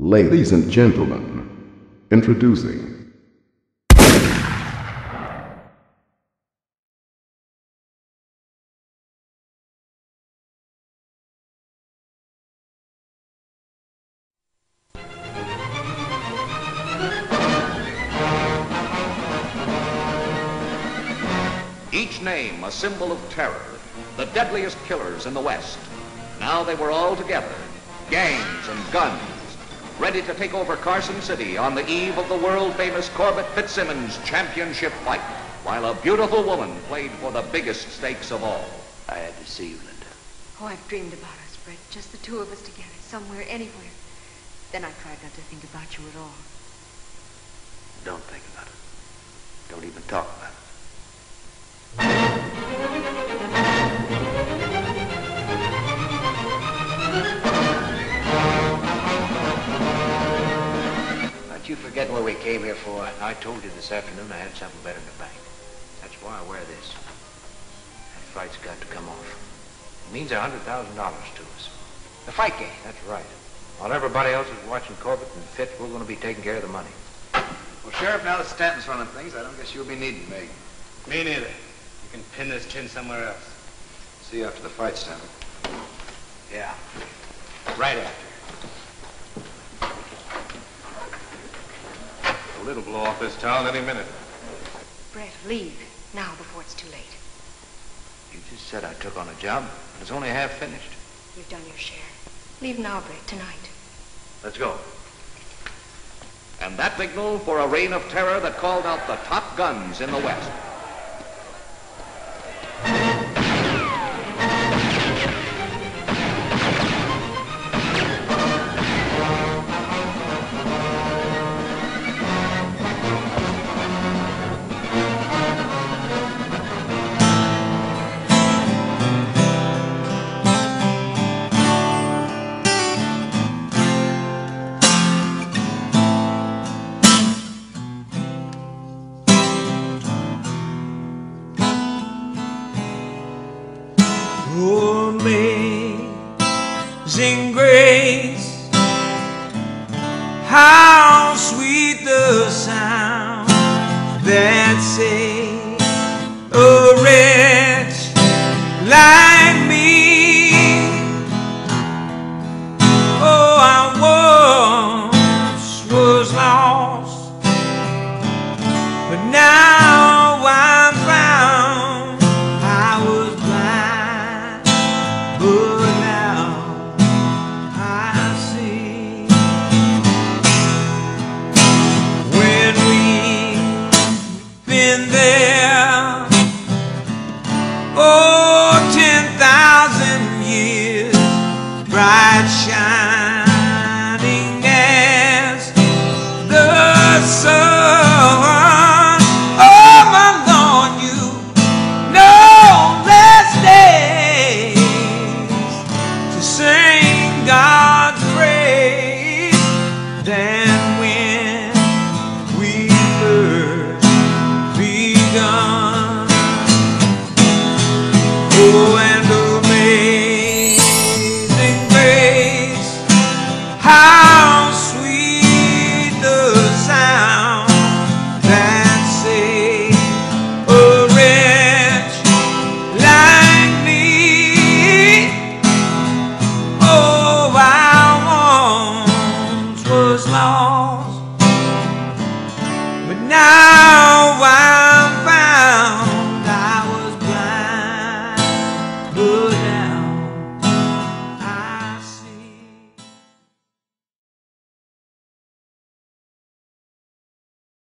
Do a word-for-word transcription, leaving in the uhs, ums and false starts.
Ladies and gentlemen, introducing each name a symbol of terror, the deadliest killers in the West. Now they were all together, gangs and guns, ready to take over Carson City on the eve of the world-famous Corbett Fitzsimmons championship fight, while a beautiful woman played for the biggest stakes of all. I had to see you, Linda. Oh, I've dreamed about us, Brett. Just the two of us together, somewhere, anywhere. Then I tried not to think about you at all. Don't think about it. Don't even talk about it. Aren't you forgetting what we came here for? I told you this afternoon I had something better in the bank. That's why I wear this. That fight's got to come off. It means a hundred thousand dollars to us. The fight game, that's right. While everybody else is watching Corbett and Fitz, we're going to be taking care of the money. Well, Sheriff, now that Stanton's running things, I don't guess you'll be needing me. Me neither. You can pin this tin somewhere else. See you after the fight, Stanton. Yeah. Right after. The lid'll blow off this town any minute. Brett, leave now before it's too late. You just said I took on a job. It's only half finished. You've done your share. Leave now, Brett, tonight. Let's go. And that signal for a reign of terror that called out the top guns in the West. Amazing grace, how sweet the sound that saved a wretch like me. Oh, I once was lost, but now I'm found. I was blind, but now I see. When we've been there, oh, ten thousand years, bright shining as the sun. Oh, my Lord, you know less days to sing God's praise than when we first begun. Oh, and amazing grace, how sweet the sound that saved a wretch like me. Oh, I once was lost,